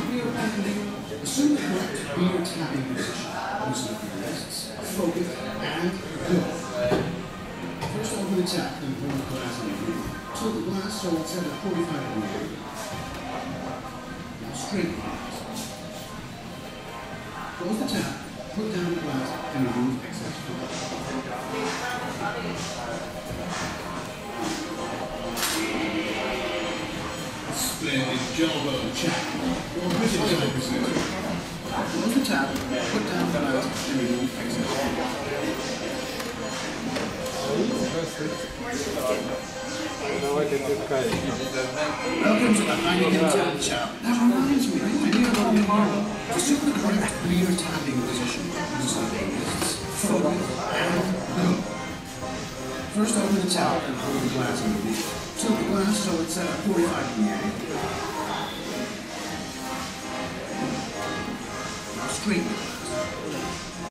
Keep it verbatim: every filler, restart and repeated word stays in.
beer bartending, assume the correct beer tapping position. Loosen up your wrists, focus, and go. First open the tap, then pour the glass on the roof. Tilt the glass so it's set at forty-five degrees. Now straighten the glass. Close the tap, put down the glass, and remove excess fluid. Splendid job, chap. Your vision is close the tap, put down the glass, and remove excess fluid. Welcome to the Heineken Experience. That reminds me, I need a little tomorrow. Assume the correct beer tapping position. Loosen up your wrists, focus, and go. First open the tap and hold the glass on the roof. Tilt the glass so it's set at forty-five degrees. Now straighten the glass.